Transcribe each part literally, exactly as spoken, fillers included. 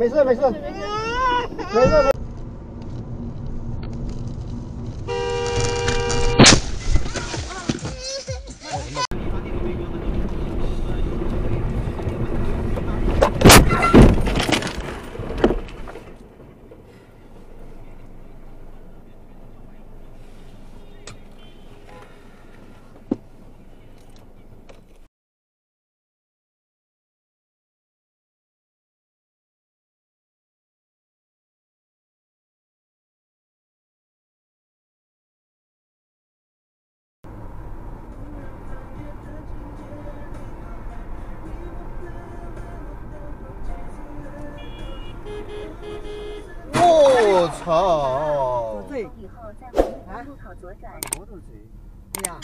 事没事没事没事没事。 我操！ 对， 以后在红绿路口左转。 摩托车。哎呀！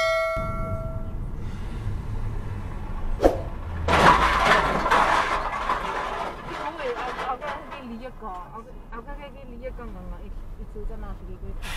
因為我我家啲呢一個，我我家啲呢一個我我一一直在那裡會看。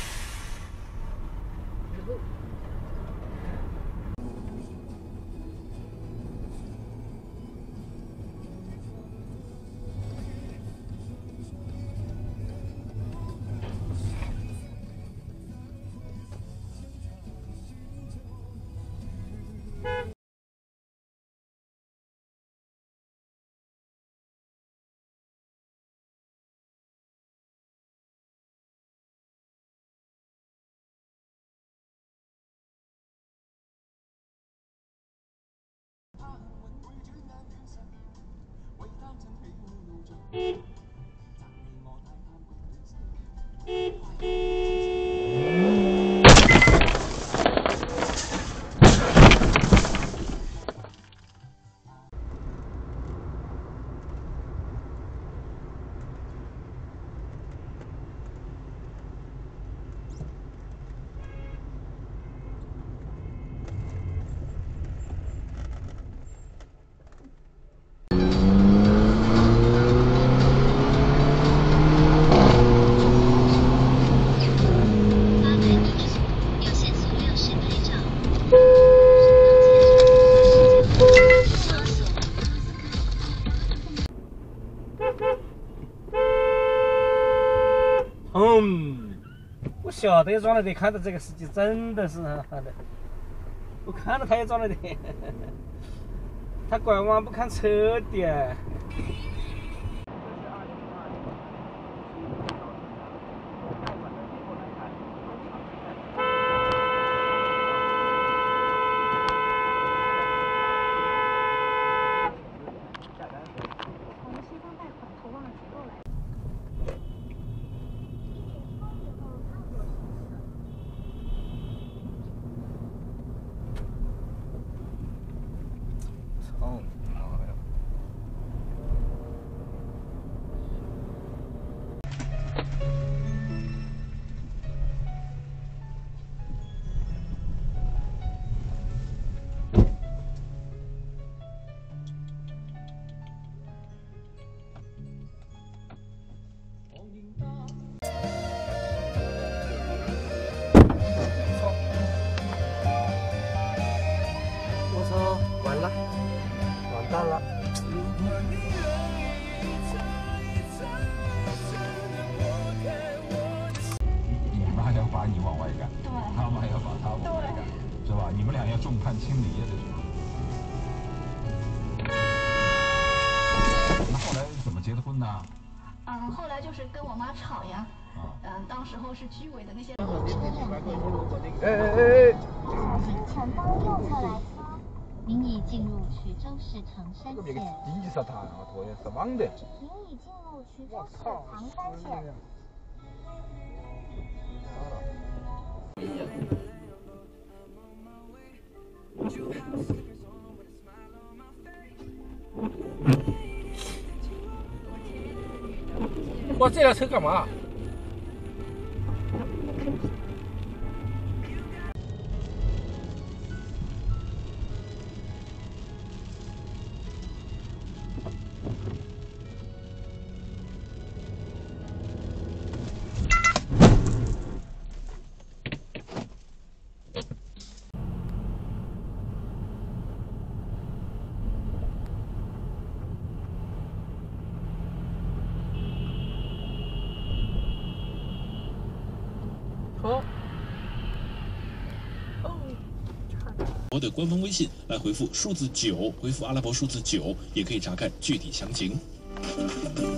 嗯，我晓得装了的，看到这个司机真的是好的，我看到他也装了的，他拐弯不看车的。 从西方贷款投望的结构来。 操你妈呀！ 我操，完了，完蛋了。 你妈要把你往外赶， 对， 他妈要把他往外赶，是吧？你们俩要众叛亲离呀，这是。那后来怎么结的婚呢？ 嗯，后来就是跟我妈吵呀。嗯，当时候是居委的那些。 哎哎哎！ 前方右侧来车，您已进入衢州市唐山县。 地上弹啊，拖也是网的。 您已进入衢州市唐山县。 我这辆车干嘛？ 播的官方微信来回复数字九，回复阿拉伯数字九，也可以查看具体详情。